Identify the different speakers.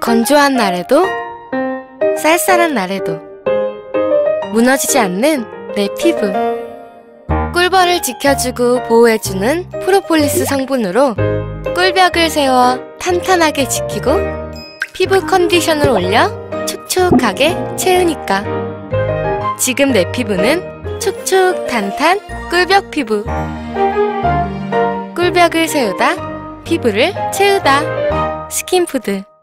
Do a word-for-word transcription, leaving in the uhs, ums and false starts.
Speaker 1: 건조한 날에도 쌀쌀한 날에도 무너지지 않는 내 피부. 꿀벌을 지켜주고 보호해주는 프로폴리스 성분으로 꿀벽을 세워 탄탄하게 지키고 피부 컨디션을 올려 촉촉하게 채우니까 지금 내 피부는 촉촉탄탄 꿀벽 피부. 꿀벽을 세우다 피부를 채우다. 스킨푸드.